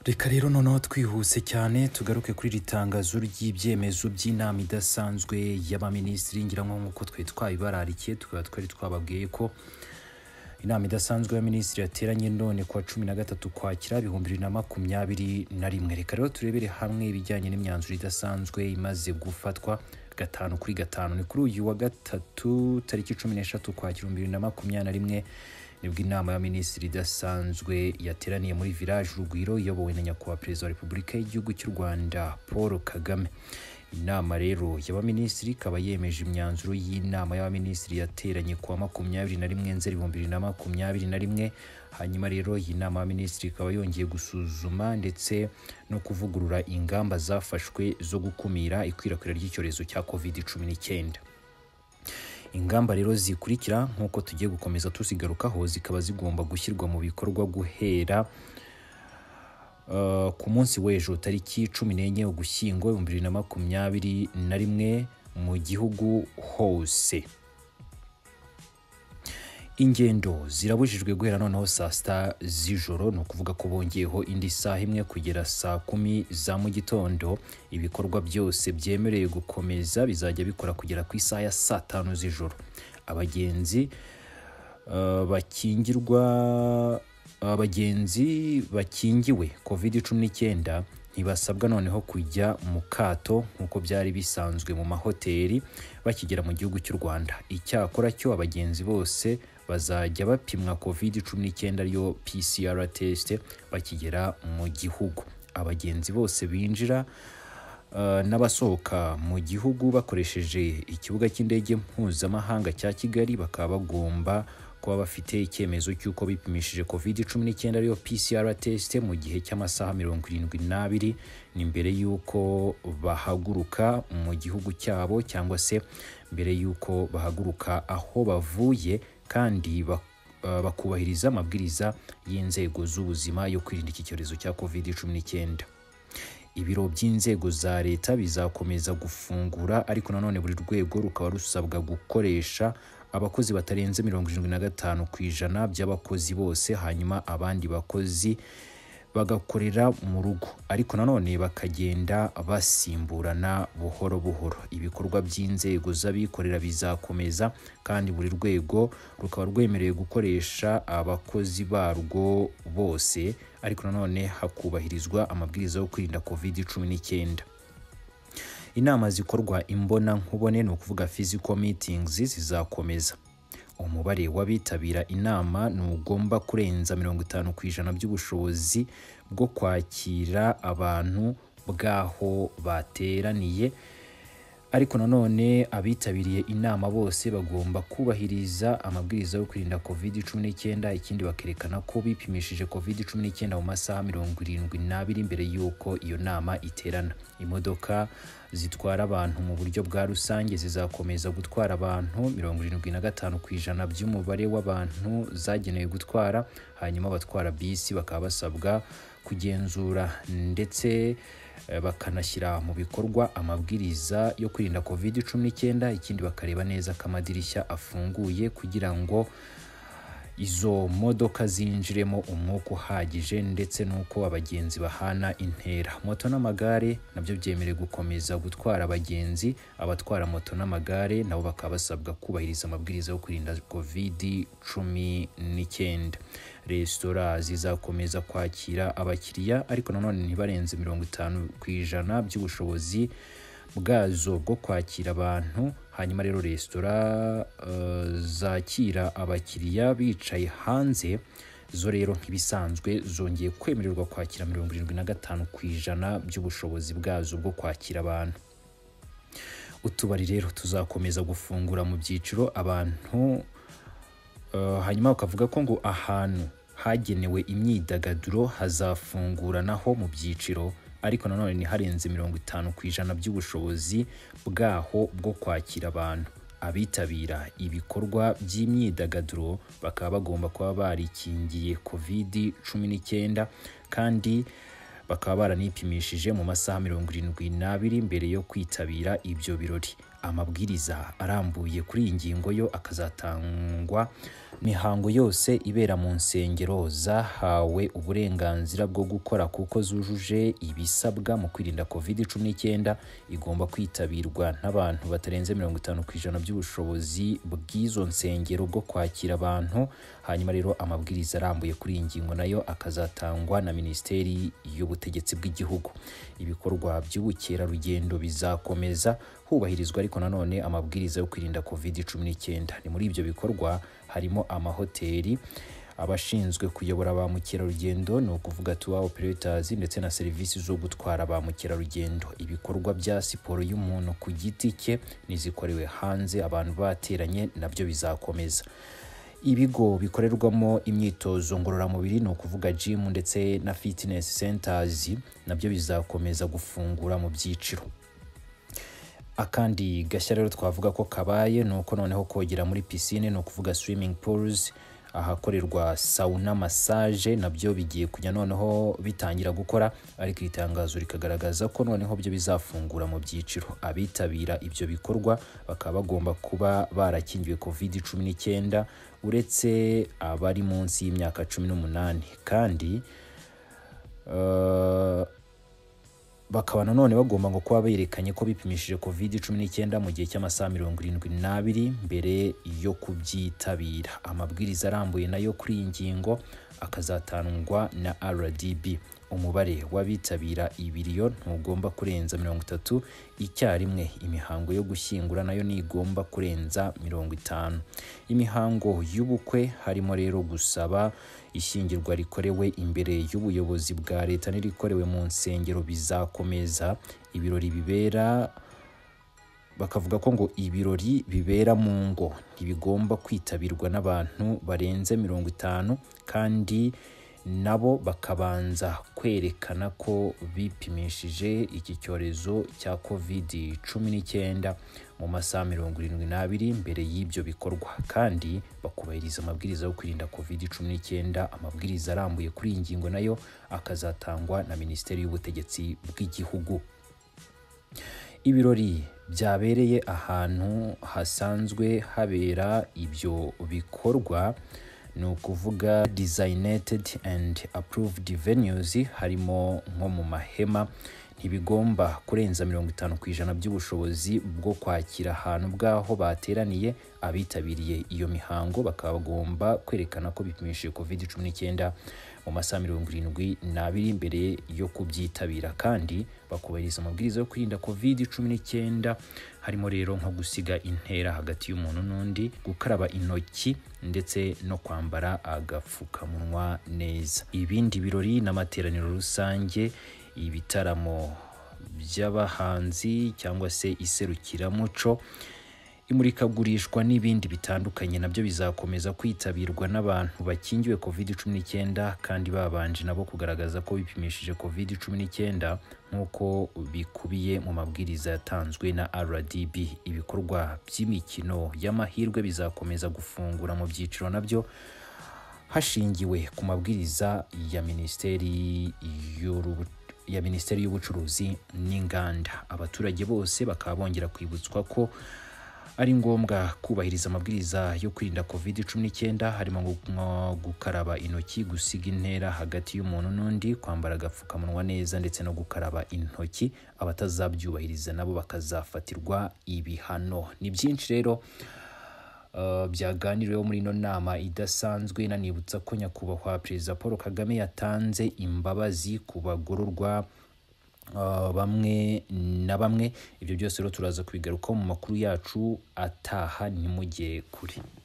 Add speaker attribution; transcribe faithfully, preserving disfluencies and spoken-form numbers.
Speaker 1: Reka rero noneho twihuse cyane tugaruke kuri ritangazo ry'ibyemezo by'inama idasanzwe y'abaminisitiri ngira ngo nkuko twe twabibararikiye tukaba twari twababwiye ko inama idasanzwe y'abaminisitiri yateranye none kwa cumi na gatatu kwakira ibihumbi bibiri na makumyabiri na rimwe. Reka rero turebere hamwe ibijyanye n'imyanzuro idasanzwe imaze gufatwa gatanu kuri gatanu. Ni kuri uyu wa gatatu tariki cumi n'eshatu kwakira ibihumbi bibiri na makumyabiri na rimwe nibwo inama y'abaminisitiri idasanzwe yateraniye muri village Urugwiro iyobowe na nyakubahwa perezida wa Repubulika y'igihugu cy'u Rwanda Paul Kagame. Inama rero y'abaminisitiri ikaba yemeje imyanzuro y'inama y'abaminisitiri yateranye kuwa makumyabiri na rimwe Nzeri ibihumbi bibiri na makumyabiri na rimwe. Hanyuma rero iyi nama y'abaminisitiri ikaba yongeye gusuzuma ndetse no kuvugurura ingamba zafashwe zo gukumira ikwirakwira ry'icyorezo cya covid cumi n'icyenda. Ingamba rero zikurikira nkuko tugiye gukomeza tusigarukaho zikaba zigomba gushyirwa mu bikorwa guhera uh, ku munsi w'ejo tariki cumi n'enye Ugushyingo ibihumbi bibiri na makumyabiri na rimwe mu gihugu hose. Ingendo zirabujijwe guhera noneho saa sita z'ijoro, ni ukuvuga ko bongeyeho indi saha imwe kugera saa kumi za mu gitondo. Ibikorwa byose byemereye gukomeza bizajya bikora kugera ku isaha ya saa tanu z'ijoro. Abagenzi uh, bakingirwa abagenzi bakingiwe covid cumi n'icyenda ntibasabwa noneho kujya mu kato nkuko byari bisanzwe mu mahoteli bakigera mu gihugu cy'u Rwanda. Icyakora cyo abagenzi bose bazajya bapimwa covid cumi n'icyenda ariyo P C R test bakigera mu gihugu. Abagenzi bose binjira uh, n'abasohoka mu gihugu bakoresheje ikibuga cy'indege mpuzamahanga cya Kigali bakaba bagomba kuba bafite icyemezo cy'uko bipimishije covid cumi n'icyenda ariyo P C R test mu gihe cy'amasaha mirongo irindwi n'abiri ni mbere y'uko bahaguruka mu gihugu cyabo cyangwa se mbere y'uko bahaguruka aho bavuye, kandi bakubahiriza amabwiriza y'inzego z'ubuzima yo kwirinda iki cyorezo cya covid cumi n'icyenda. Ibiro by'inzego za leta bizakomeza gufungura, ariko nanone buri rwego rukaba rusabwa gukoresha abakozi batarenze mirongo irindwi na gatanu ku ijana by'abakozi bose, hanyuma abandi bakozi bagakorera mu rugo, ariko nanone bakagenda basimburana buhoro buhoro. Ibikorwa by'inzego z'abikorera bizakomeza, kandi buri rwego rukaba rwemerewe gukoresha abakozi barwo bose, ariko nanone hakubahirizwa amabwiriza yo kwirinda covid cumi n'icyenda. Inama zikorwa imbona nkubone, ni ukuvuga physical meetings, zizakomeza. Umubare w'abitabira inama ntugomba kurenza mirongo itanu ku ijana by'ubushobozi bwo kwakira abantu bwaho bateraniye, ariko nanone abitabiriye inama bose bagomba kubahiriza amabwiriza yo kwirinda covid cumi n'icyenda. Ikindi bakerekana ko bipimishije covid cumi n'icyenda mu masaha mirongo irindwi n'abiri mbere y'uko iyo nama iterana. Imodoka zitwara abantu mu buryo bwa rusange zizakomeza gutwara abantu mirongo irindwi na gatanu ku ijana by'umubare w'abantu zagenewe gutwara, hanyuma abatwara bisi bakaba basabwa kugenzura ndetse bakanashyira mu bikorwa amabwiriza yo kwirinda covid cumi n'icyenda. Ikindi bakareba neza ko amadirishya afunguye kugira ngo izo modoka zinjiremo umwuka uhagije, ndetse nuko abagenzi bahana intera. Moto n'amagare nabyo byemerewe gukomeza gutwara abagenzi. Abatwara moto n'amagare nabo bakaba basabwa kubahiriza amabwiriza yo kwirinda covid cumi n'icyenda. Resitora zizakomeza kwakira abakiriya, ariko nanone ntibarenze mirongo itanu ku ijana by'ubushobozi bwazo bwo kwakira abantu. Hanyuma rero resitora uh, zakira abakiriya bicaye hanze zo rero nk'ibisanzwe zongeye kwemererwa kwakira mirongo irindwi na gatanu ku ijana by'ubushobozi bwazo bwo kwakira abantu. Utubari rero tuzakomeza gufungura mu byiciro abantu. Uh, hanyuma bakavuga ko ngo ahantu hagenewe imyidagaduro hazafungura naho mu byiciro, ariko nanone ntiharenze mirongo itanu ku ijana by'ubushobozi bwaho bwo kwakira abantu. Abitabira ibikorwa by'imyidagaduro bakaba bagomba kuba barikingiye covid cumi n'icyenda, kandi bakaba baranipimishije mu masaha mirongo irindwi n'abiri mbere yo kwitabira ibyo birori. Amabwiriza arambuye kuri iyi ngingo yo akazatangwa Imihango yose ibera mu nsengero zahawe uburenganzira bwo gukora kuko zujuje ibisabwa mu kwirinda covid cumi n'icyenda igomba kwitabirwa n'abantu batarenze mirongo itanu ku ijana by'ubushobozi bw'izo nsengero bwo kwakira abantu. Hanyuma rero amabwiriza arambuye kuri iyi ngingo nayo akazatangwa na Minisiteri y'Ubutegetsi bw'Igihugu. Ibikorwa by'ubukerarugendo bizakomeza hubahirizwa ariko nanone amabwiriza yo kwirinda covid cumi n'icyenda. Ni muri ibyo bikorwa harimo amahoteli, abashinzwe kuyobora ba mukerarugendo ni ukuvuga tour operators ndetse na serivisi zo gutwara ba mukerarugendo. Ibikorwa bya siporo y'umuntu ku giti cye nizikorewe hanze abantu bateranye nabyo bizakomeza. Ibigo bikorerwamo imyitozo ngororamubiri ni ukuvuga gym ndetse na fitness centers nabyo bizakomeza gufungura mu byiciro. Akandi gashya rero twavuga ko kabaye nuko noneho kogera muri piscine ni ukuvuga swimming pools, ahakorerwa sauna massage nabyo bigiye kujya noneho bitangira gukora, ariko itangazo rikagaragaza ko noneho byo bizafungura mu byiciro. Abitabira ibyo bikorwa bakaba bagomba kuba barakingiwe covid cumi n'icyenda uretse abari munsi y'imyaka cumi n'umunani, kandi uh, bakaba nanone bagomba ngo kuba berekanye ko bipimishije covid cumi n'icyenda mu gihe cy'amasaha mirongo irindwi n'abiri mbere yo kubyitabira. Amabwiriza arambuye nayo kuri iyi ngingo akazatangwa na R D B. Umubare w'abitabira ibiriyo ntugomba kurenza mirongo itatu icyarimwe. Imihango yo gushyingura nayo ntigomba kurenza mirongo itanu. Imihango y'ubukwe harimo rero gusaba ishyingirwa rikorewe imbere y'ubuyobozi bwa leta n'irikorewe mu nsengero bizakomeza. Ibirori bibera bakavuga ko ngo ibirori bibera mu ngo ntibigomba kwitabirwa n'abantu barenze mirongo itanu, kandi nabo bakabanza kwerekana ko bipimishije iki cyorezo cya covid cumi n'icyenda mu masaha mirongo irindwi n'abiri mbere y'ibyo bikorwa, kandi bakubahiriza amabwiriza yo kwirinda covid cumi n'icyenda. Amabwiriza arambuye kuri iyi ngingo nayo akazatangwa na Minisiteri y'Ubutegetsi bw'Igihugu. Ibirori byabereye ahantu hasanzwe habera ibyo bikorwa ni ukuvuga designated and approved venues, harimo nko mu mahema, ntibigomba kurenza mirongo itanu ku ijana by'ubushobozi bwo kwakira ahantu bwaho bateraniye. Abitabiriye iyo mihango bakaba bagomba kwerekana ko bipimishije covid cumi n'icyenda mu masaha mirongo irindwi n'abiri mbere yo kubyitabira, kandi bakubahiriza amabwiriza yo kwirinda covid cumi n'icyenda harimo rero nko gusiga intera hagati y'umuntu n'undi, gukaraba intoki ndetse no kwambara agapfukamunwa neza. Ibindi birori n'amateraniro rusange, ibitaramo by'abahanzi cyangwa se iserukiramuco, imurikagurishwa n'ibindi bitandukanye nabyo bizakomeza kwitabirwa n'abantu bakingiwe covid cumi n'icyenda kandi babanje nabo kugaragaza ko bipimishije covid cumi n'icyenda nk'uko bikubiye mu mabwiriza yatanzwe na R D B. Ibikorwa by'imikino y'amahirwe bizakomeza gufungura mu byiciro nabyo hashingiwe ku mabwiriza ya Minisiteri y'Urubuto ya Minisiteri y'Ubucuruzi n'Inganda. Abaturage bose bakaba bongera kwibutswa ko ari ngombwa kubahiriza amabwiriza yo kwirinda covid cumi n'icyenda harimo gukaraba intoki, gusiga intera hagati y'umuntu n'undi, kwambara agapfukamunwa neza ndetse no gukaraba intoki. Abatazabyubahiriza nabo bakazafatirwa ibihano. Ni byinshi rero Uh, byaganiriweho muri ino nama idasanzwe. Nanibutsa ko nyakubahwa Perezida Paul Kagame yatanze imbabazi ku bagororwa uh, bamwe na bamwe. Ibyo byose rero turaza kubigarukaho mu makuru yacu ataha, ntimujye kure.